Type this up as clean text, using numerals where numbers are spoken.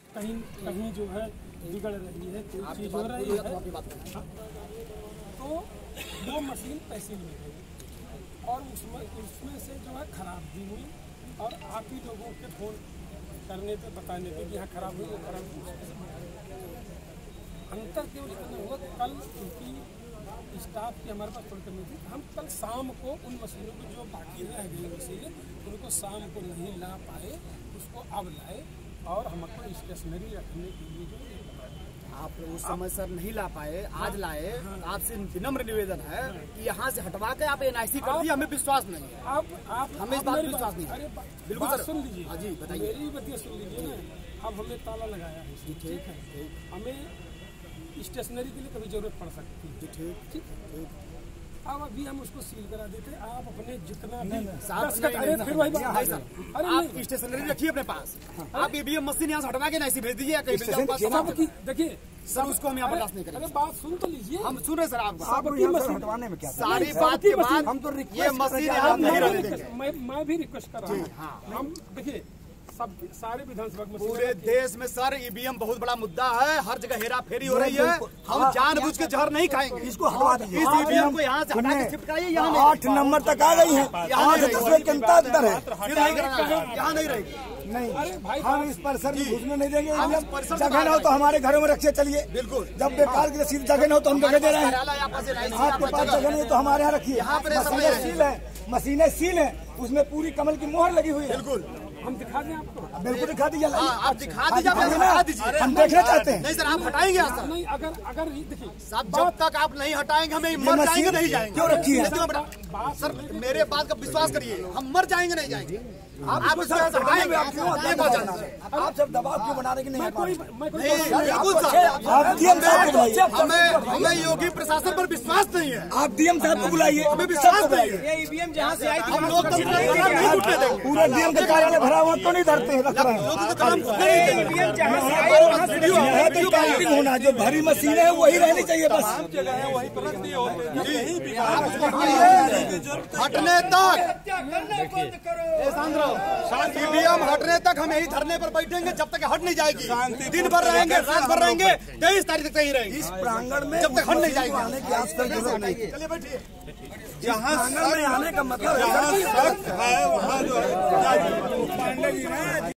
कहीं कहीं जो है बिगड़ रही है, कोई चीज हो रही है, तो वो मशीन पैसे में गई और उसमें से जो है खराब भी हुई और आप ही लोगों के फोन करने पे बताने पे कि यहाँ खराब हुई, वो खराब हुई। अंतर केवल इतना हुआ, कल क्योंकि स्टाफ की हमारे पास थोड़ी कमी थी, हम कल शाम को उन मशीनों को जो बाकी रह गई मशीनें उनको शाम को नहीं ला पाए, उसको अब लाए और हमको स्टेशनरी रखने के लिए जो आप उस समय सर नहीं ला पाए, आज लाए। आपसे विनम्र निवेदन है कि यहाँ से हटवा के आप NIC कर दिए, हमें विश्वास नहीं है। आप हमें इस बात पर विश्वास नहीं है। अरे बिल्कुल सर, सुन लीजिए। हाँ जी बताइए। मेरी बतिया सुन लीजिए ना। अब हमने ताला लगाया है, ठीक है, हमें स्टेशनरी के लिए कभी जरूरत पड़ सकती है, ठीक। अब अभी हम उसको सील करा देते, आप अपने जितना फिर वही बात। आप स्टेशनरी रखिए अपने पास, आप EVM मशीन यहाँ से हटवा के NIC भेज दीजिए। देखिए सर उसको हम यहाँ बर्दाश्त नहीं करेंगे। अरे बात सुन तो लीजिए, हम सुन रहे सर आपको। हटवाने में क्या सारी बात के बाद हम तो ये मशीन हम नहीं रहने देंगे। मैं भी रिक्वेस्ट कर रहा हूँ। हम देखिए सब सारे विधानसभा में पूरे देश में सर EVM बहुत बड़ा मुद्दा है, हर जगह हेरा फेरी हो रही है। हम जानबूझ के जहर नहीं खाएंगे। इसको हटवा दीजिए, इस EVM को यहाँ से हटा के शिफ्ट कराइए। यहाँ 8 नंबर तक आ गई है, यहाँ से 10 जनता अंदर है, यहाँ नहीं रहेगी। नहीं हम इस परिसर में घुसने नहीं देंगे। जगह ना हो तो हमारे घरों में रखिए, चलिए। बिल्कुल, जब बेकार की रसीद जगह ना हो तो हम जगह दे रहे हैं। आपके पास जगह नहीं तो हमारे यहाँ रखिए। मशीनें सील है, मशीनें सील है, उसमें पूरी कमल की मोहर लगी हुई है। बिल्कुल, हम दिखा दें आपको। बिल्कुल दिखा दीजिए। आप दिखा दीजिए, हम देखना चाहते हैं। नहीं सर, आप हटाएंगे यहाँ सर? नहीं, अगर देखिए साहब, जब तक आप नहीं हटाएंगे हमें मर जाएंगे नहीं जाएंगे। क्यों रखी है सर? मेरे बात का विश्वास करिए, हम मर जाएंगे नहीं जाएंगे। आप आप सब दबाव क्यों बना रहे कि नहीं? हमें योगी प्रशासन पर विश्वास नहीं है। आप DM साहब को बुलाइए, हमें विश्वास नहीं है। ये EVM जहाँ से आई थी हम लोग नहीं उठने देंगे। पूरा DM का कार्यालय भरा हुआ तो नहीं धरते हैं, रख रहे हैं। EVM जहाँ से आई वहाँ से यह तो काउंटिंग होना, जो भरी मशीन है वही रहनी चाहिए बस। हटने तक EVM हटने तक हम यही धरने पर बैठेंगे जब तक हट नहीं जाएगी। दिन भर रहेंगे, रात भर रहेंगे, 23 तारीख तक यही रहेगी। इस प्रांगण में जब तक हट नहीं जाएगी। आने की आज तक जरूरत नहीं। चलिए बैठिए। जहाँ प्रांगण में आने का मतलब है वहाँ